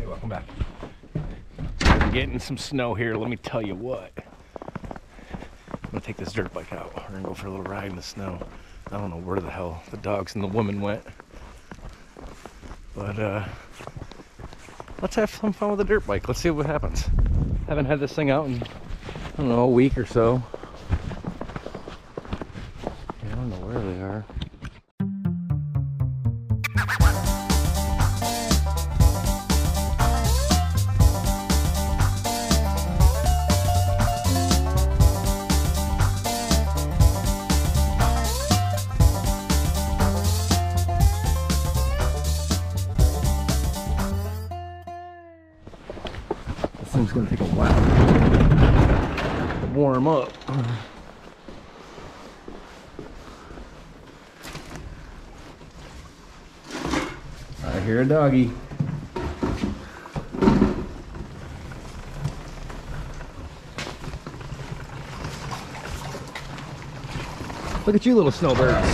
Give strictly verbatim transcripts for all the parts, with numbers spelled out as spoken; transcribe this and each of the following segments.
welcome back. We're getting some snow here, let me tell you what. I'm gonna take this dirt bike out. We're gonna go for a little ride in the snow. I don't know where the hell the dogs and the woman went. But uh, let's have some fun with the dirt bike. Let's see what happens. Haven't had this thing out in, I don't know, a week or so. I don't know where they are. This thing's gonna take a while to warm up. I hear a doggy. Look at you little snowbirds.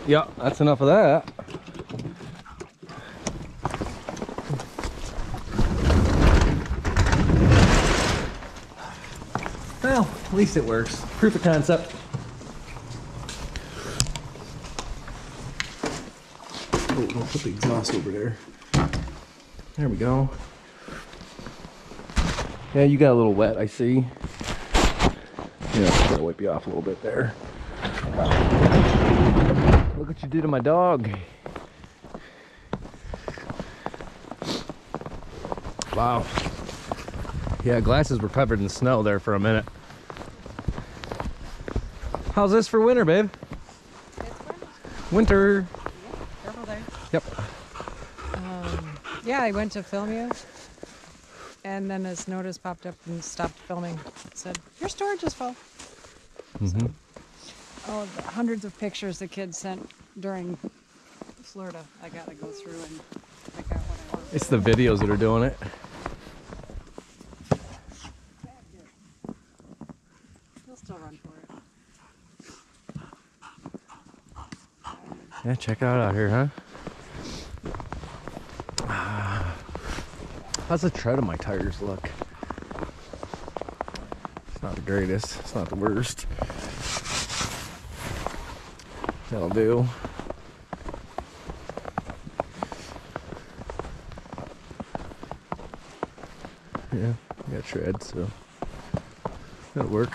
Yeah, that's enough of that. Well, at least it works. Proof of concept. Oh, don't put the exhaust over there. There we go. Yeah, you got a little wet, I see. Yeah, I'm gonna wipe you off a little bit there. Look what you did to my dog. Wow. Yeah, glasses were covered in snow there for a minute. How's this for winter, babe? It's winter. Winter. Yep, careful there. Yep. Um, yeah, I went to film you, and then this notice popped up and stopped filming. It said, your storage is full. Mm-hmm. So, oh, the hundreds of pictures the kids sent during Florida. I gotta go through and pick out what I want. It's the videos that are doing it. He'll still run for it. Yeah, check it out out here, huh? Ah. How's the tread of my tires look? It's not the greatest. It's not the worst. That'll do. Yeah, I got tread, so that'll work.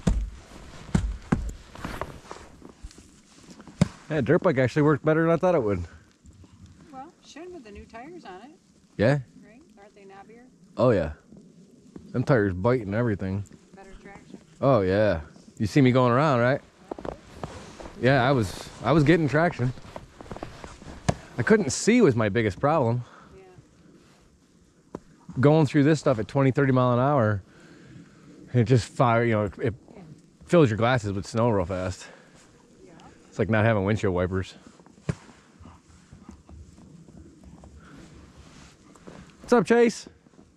Yeah, dirt bike actually worked better than I thought it would. Well, should with the new tires on it, Yeah? right? Aren't they knobbier? Oh yeah. Them tires bite and everything. Better traction. Oh yeah. You see me going around, right? Yeah, I was I was getting traction. I couldn't see was my biggest problem. Yeah. Going through this stuff at twenty, thirty mile an hour, it just fire, you know, it, it fills your glasses with snow real fast. Yeah. It's like not having windshield wipers. What's up, Chase?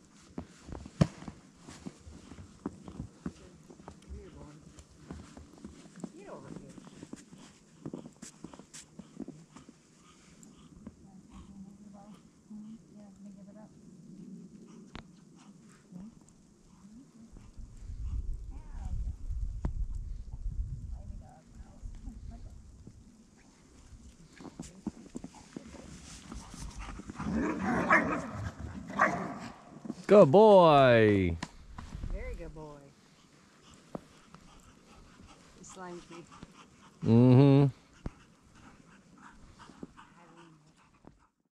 Good boy. Very good boy. He slimed me. Mm-hmm.